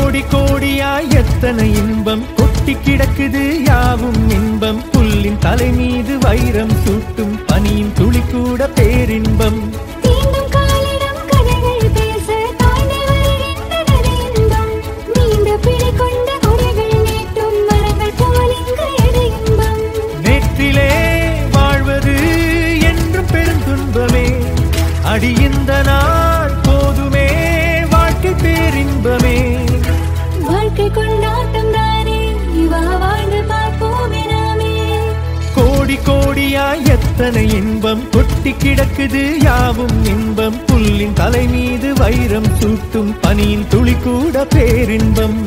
கோடி கோடியாய் எத்தனை இன்பம் கொட்டி கிடக்குது யாவும் இன்பம் புல்லின் தலை மீது வைரம் சூட்டும் பனியின் துளி கூட பேரின்பம் நேற்றிலே வாழ்வது என்றும் பெருந்துன்பமே அடி இந்த நாள் போதுமே வாழ்க்கை பேரின்பமே வாழ்க்கை கொண்டாட்டம் தானே வாழ்ந்து பார்ப்போமே நாமே கோடி கோடியாய் எத்தனை இன்பம் கொட்டி கிடக்குது யாவும் இன்பம் புல்லின் தலை மீது வைரம் சூட்டும் பனியின் துளி கூட பேரின்பம்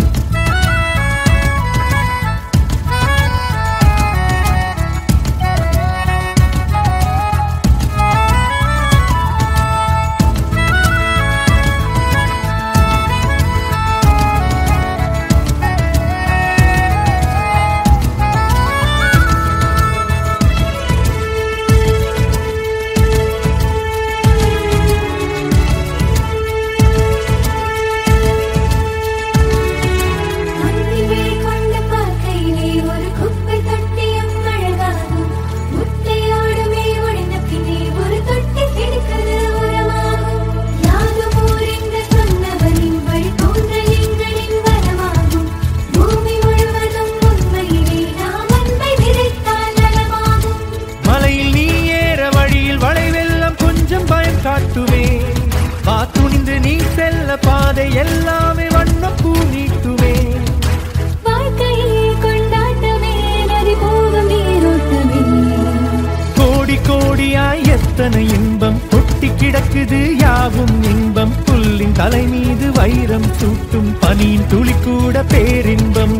துணிந்து நீ செல்ல பாதை எல்லாமே வண்ணப்பூ நீட்டுமே வாழ்க்கையை கொண்டாட்டமே நதி போகும் நீரோட்டமே கோடி கோடியாய் எத்தனை இன்பம் கொட்டி கிடக்குது யாவும் இன்பம் புல்லின் தலை மீது வைரம் சூட்டும் பனியின் துளி கூட பேரின்பம்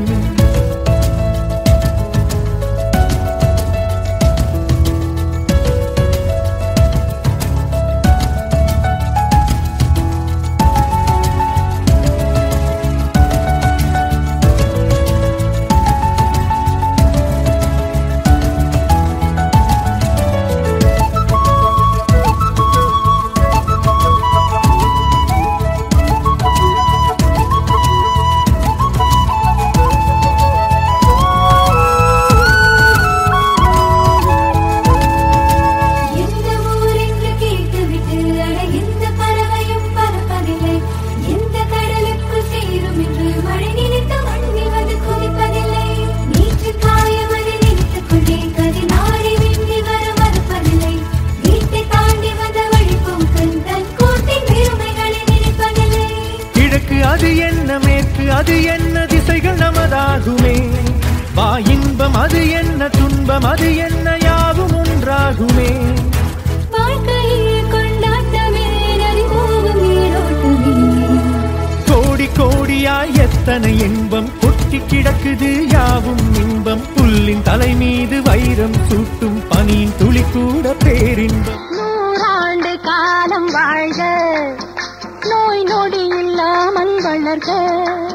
அது என்ன மேற்கு அது என்ன திசைகள் நமதாகுமே வா இன்பம் அது என்ன துன்பம் அது என்ன யாவும் ஒன்றாகுமே வாழ்க்கையை கொண்டாட்டமே நதி போகும் நீரோட்டமே கோடி கோடியாய் எத்தனை இன்பம் கொட்டி கிடக்குது யாவும் இன்பம் புல்லின் தலை மீது வைரம் சூட்டும் பனியின் துளி கூட பேரின்பம் 100 ஆண்டு காலம் வாழ்க நோய் நொடி இல்லாமல் வளர்க